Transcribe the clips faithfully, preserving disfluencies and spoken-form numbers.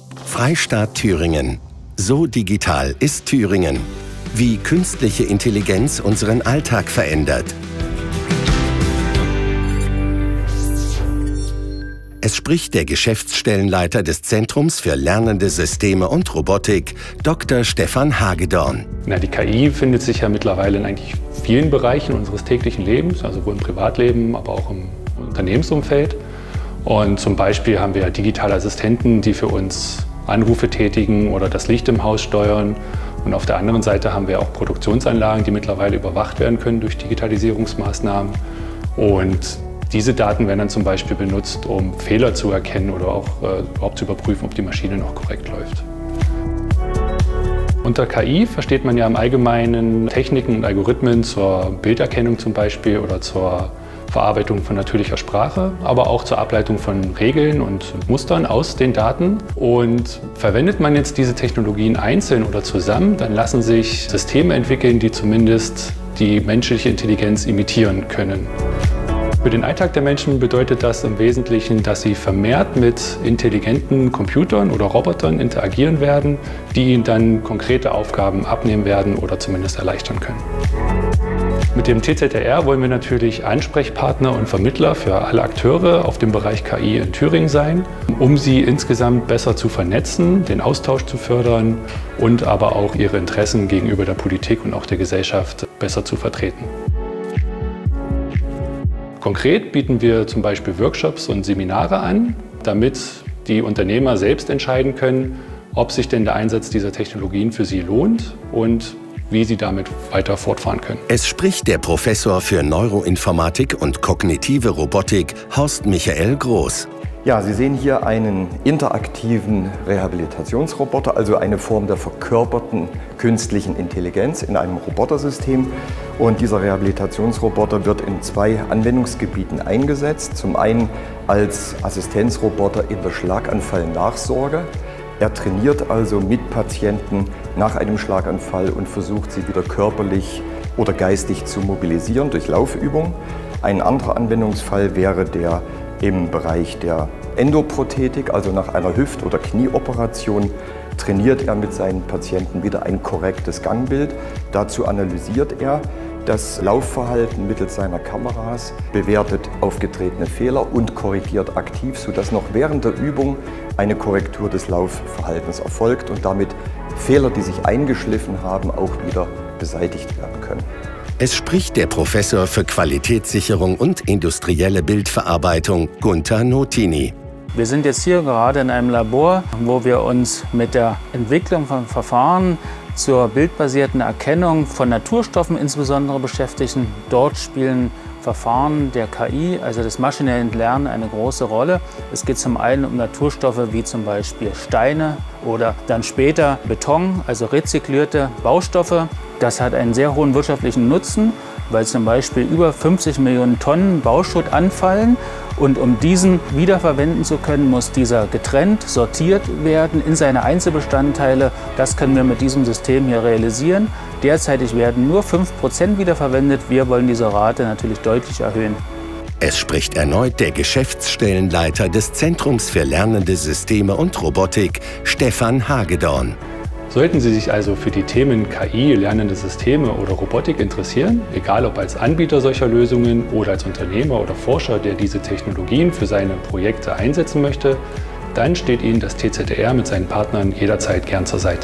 Freistaat Thüringen. So digital ist Thüringen. Wie künstliche Intelligenz unseren Alltag verändert. Es spricht der Geschäftsstellenleiter des Zentrums für Lernende Systeme und Robotik, Doktor Stefan Hagedorn. Na, die K I findet sich ja mittlerweile in eigentlich vielen Bereichen unseres täglichen Lebens, also sowohl im Privatleben, aber auch im Unternehmensumfeld. Und zum Beispiel haben wir digitale Assistenten, die für uns Anrufe tätigen oder das Licht im Haus steuern. Und auf der anderen Seite haben wir auch Produktionsanlagen, die mittlerweile überwacht werden können durch Digitalisierungsmaßnahmen. Und diese Daten werden dann zum Beispiel benutzt, um Fehler zu erkennen oder auch äh, überhaupt zu überprüfen, ob die Maschine noch korrekt läuft. Unter K I versteht man ja im Allgemeinen Techniken und Algorithmen zur Bilderkennung zum Beispiel oder zur Verarbeitung von natürlicher Sprache, aber auch zur Ableitung von Regeln und Mustern aus den Daten. Und verwendet man jetzt diese Technologien einzeln oder zusammen, dann lassen sich Systeme entwickeln, die zumindest die menschliche Intelligenz imitieren können. Für den Alltag der Menschen bedeutet das im Wesentlichen, dass sie vermehrt mit intelligenten Computern oder Robotern interagieren werden, die ihnen dann konkrete Aufgaben abnehmen werden oder zumindest erleichtern können. Mit dem T Z R wollen wir natürlich Ansprechpartner und Vermittler für alle Akteure auf dem Bereich K I in Thüringen sein, um sie insgesamt besser zu vernetzen, den Austausch zu fördern und aber auch ihre Interessen gegenüber der Politik und auch der Gesellschaft besser zu vertreten. Konkret bieten wir zum Beispiel Workshops und Seminare an, damit die Unternehmer selbst entscheiden können, ob sich denn der Einsatz dieser Technologien für sie lohnt und wie sie damit weiter fortfahren können. Es spricht der Professor für Neuroinformatik und kognitive Robotik, Horst Michael Groß. Ja, Sie sehen hier einen interaktiven Rehabilitationsroboter, also eine Form der verkörperten künstlichen Intelligenz in einem Robotersystem. Und dieser Rehabilitationsroboter wird in zwei Anwendungsgebieten eingesetzt. Zum einen als Assistenzroboter in der Schlaganfallnachsorge. Er trainiert also mit Patienten nach einem Schlaganfall und versucht, sie wieder körperlich oder geistig zu mobilisieren durch Laufübung. Ein anderer Anwendungsfall wäre der im Bereich der Endoprothetik, also nach einer Hüft- oder Knieoperation, trainiert er mit seinen Patienten wieder ein korrektes Gangbild. Dazu analysiert er das Laufverhalten mittels seiner Kameras, bewertet aufgetretene Fehler und korrigiert aktiv, sodass noch während der Übung eine Korrektur des Laufverhaltens erfolgt und damit Fehler, die sich eingeschliffen haben, auch wieder beseitigt werden können. Es spricht der Professor für Qualitätssicherung und industrielle Bildverarbeitung, Gunther Notini. Wir sind jetzt hier gerade in einem Labor, wo wir uns mit der Entwicklung von Verfahren zur bildbasierten Erkennung von Naturstoffen insbesondere beschäftigen. Dort spielen Verfahren der K I, also des maschinellen Lernens, eine große Rolle. Es geht zum einen um Naturstoffe wie zum Beispiel Steine oder dann später Beton, also rezyklierte Baustoffe. Das hat einen sehr hohen wirtschaftlichen Nutzen, weil zum Beispiel über fünfzig Millionen Tonnen Bauschutt anfallen. Und um diesen wiederverwenden zu können, muss dieser getrennt, sortiert werden in seine Einzelbestandteile. Das können wir mit diesem System hier realisieren. Derzeitig werden nur fünf Prozent wiederverwendet. Wir wollen diese Rate natürlich deutlich erhöhen. Es spricht erneut der Geschäftsstellenleiter des Zentrums für Lernende Systeme und Robotik, Stefan Hagedorn. Sollten Sie sich also für die Themen K I, lernende Systeme oder Robotik interessieren, egal ob als Anbieter solcher Lösungen oder als Unternehmer oder Forscher, der diese Technologien für seine Projekte einsetzen möchte, dann steht Ihnen das T Z R mit seinen Partnern jederzeit gern zur Seite.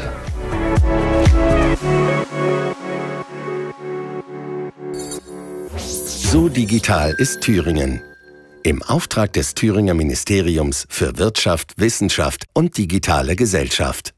So digital ist Thüringen. Im Auftrag des Thüringer Ministeriums für Wirtschaft, Wissenschaft und digitale Gesellschaft.